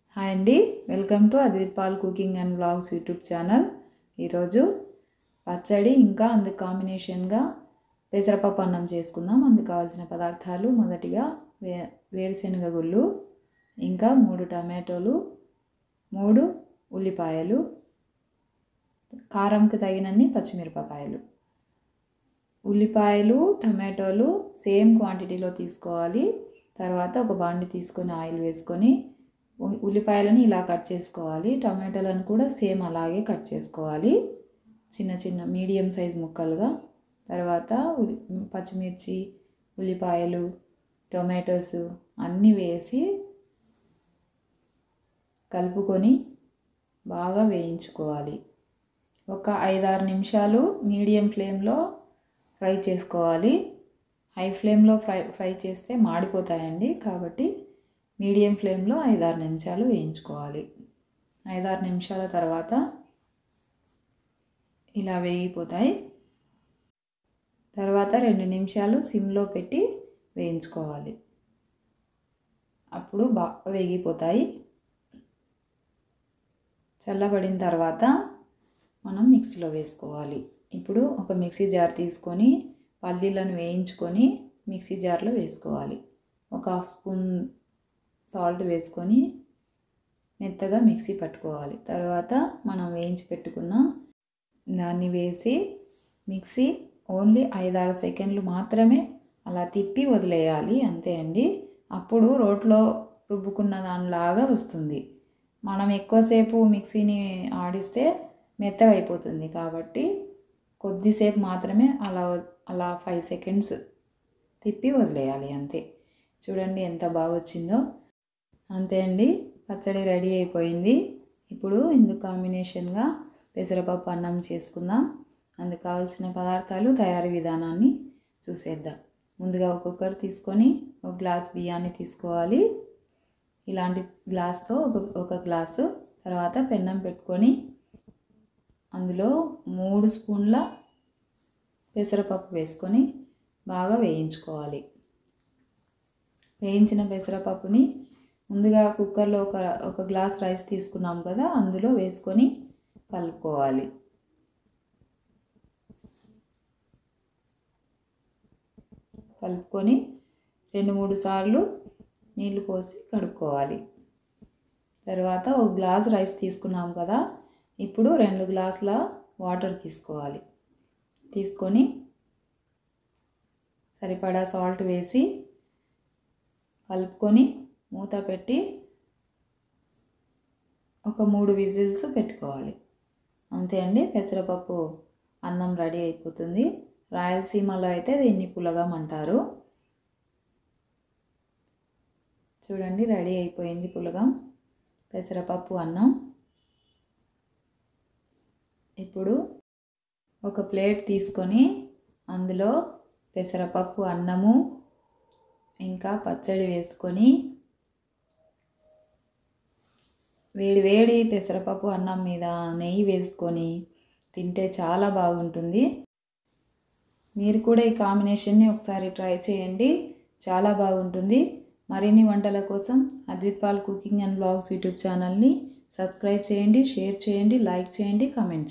Hi అండి, welcome to Advith Paul cooking and vlogs YouTube channel. ఈరోజు పచ్చడి ఇంకా అందుకు కాంబినేషన్గా పెసరపప్పు అన్నం చేసుకుందాం. అందుకు కావాల్సిన పదార్థాలు: మొదటిగా వేరుశనగ గుళ్ళు, ఇంకా 3 టమాటోలు, 3 ఉల్లిపాయలు, కారంకు తగినన్ని పచ్చిమిరపకాయలు. ఉల్లిపాయలు టమాటోలు సేమ్ క్వాంటిటీలో తీసుకోవాలి. తర్వాత ఒక బాండి తీసుకొని ఆయిల్ వేసుకొని ఉల్లిపాయలను ఇలా కట్ చేసుకోవాలి. టమాటాలను కూడా సేమ్ అలాగే కట్ చేసుకోవాలి, చిన్న చిన్న మీడియం సైజ్ ముక్కలుగా. తర్వాత పచ్చిమిర్చి, ఉల్లిపాయలు, టొమాటోస్ అన్నీ వేసి కలుపుకొని బాగా వేయించుకోవాలి. ఒక 5-6 నిమిషాలు మీడియం ఫ్లేమ్లో ఫ్రై చేసుకోవాలి. హై ఫ్లేమ్లో ఫ్రై చేస్తే మాడిపోతాయండి, కాబట్టి మీడియం ఫ్లేమ్లో 5-6 నిమిషాలు వేయించుకోవాలి. 5-6 నిమిషాల తర్వాత ఇలా వేగిపోతాయి. తర్వాత 2 నిమిషాలు సిమ్లో పెట్టి వేయించుకోవాలి. అప్పుడు బాగా వేగిపోతాయి. చల్లబడిన తర్వాత మనం మిక్సీలో వేసుకోవాలి. ఇప్పుడు ఒక మిక్సీ జార్ తీసుకొని పల్లీలను వేయించుకొని మిక్సీ జార్లో వేసుకోవాలి. ఒక 1/2 స్పూన్ సాల్ట్ వేసుకొని మెత్తగా మిక్సీ పట్టుకోవాలి. తర్వాత మనం వేయించి పెట్టుకున్న దాన్ని వేసి మిక్సీ ఓన్లీ 5-6 సెకండ్లు మాత్రమే అలా తిప్పి వదిలేయాలి, అంతే అండి. అప్పుడు రోట్లో రుబ్బుకున్న దానిలాగా వస్తుంది. మనం ఎక్కువసేపు మిక్సీని ఆడిస్తే మెత్తగా అయిపోతుంది, కాబట్టి కొద్దిసేపు మాత్రమే అలా 5 సెకండ్స్ తిప్పి వదిలేయాలి, అంతే. చూడండి ఎంత బాగా వచ్చిందో. అంతే అండి, పచ్చడి రెడీ అయిపోయింది. ఇప్పుడు ఇందుకు కాంబినేషన్గా పెసరపప్పు అన్నం చేసుకుందాం. అందుకు కావాల్సిన పదార్థాలు, తయారీ విధానాన్ని చూసేద్దాం. ముందుగా ఒక కుక్కర్ తీసుకొని ఒక గ్లాస్ బియ్యాన్ని తీసుకోవాలి. ఇలాంటి గ్లాస్తో ఒక గ్లాసు. తర్వాత పెన్నం పెట్టుకొని అందులో 3 స్పూన్ల పెసరపప్పు వేసుకొని బాగా వేయించుకోవాలి. వేయించిన పెసరపప్పుని ముందుగా కుక్కర్లో ఒక గ్లాస్ రైస్ తీసుకున్నాం కదా, అందులో వేసుకొని కలుపుకోవాలి. కలుపుకొని 2-3 సార్లు నీళ్లు పోసి కడుక్కోవాలి. తర్వాత ఒక గ్లాస్ రైస్ తీసుకున్నాం కదా, ఇప్పుడు 2 గ్లాసుల వాటర్ తీసుకోవాలి. తీసుకొని సరిపడా సాల్ట్ వేసి కలుపుకొని మూత పెట్టి ఒక 3 విజిల్స్ పెట్టుకోవాలి. అంతే అండి, పెసరపప్పు అన్నం రెడీ అయిపోతుంది. రాయలసీమలో అయితే దీన్ని పులగం అంటారు. చూడండి, రెడీ అయిపోయింది పులగం, పెసరపప్పు అన్నం. ఇప్పుడు ఒక ప్లేట్ తీసుకొని అందులో పెసరపప్పు అన్నము ఇంకా పచ్చడి వేసుకొని వేడి వేడి పెసరపప్పు అన్నం మీద నెయ్యి వేసుకొని తింటే చాలా బాగుంటుంది. మీరు కూడా ఈ కాంబినేషన్ని ఒకసారి ట్రై చేయండి, చాలా బాగుంటుంది. మరిన్ని వంటల కోసం Advith Paul cooking and vlogs YouTube ఛానల్ని సబ్స్క్రైబ్ చేయండి, షేర్ చేయండి, లైక్ చేయండి, కామెంట్ చేయండి.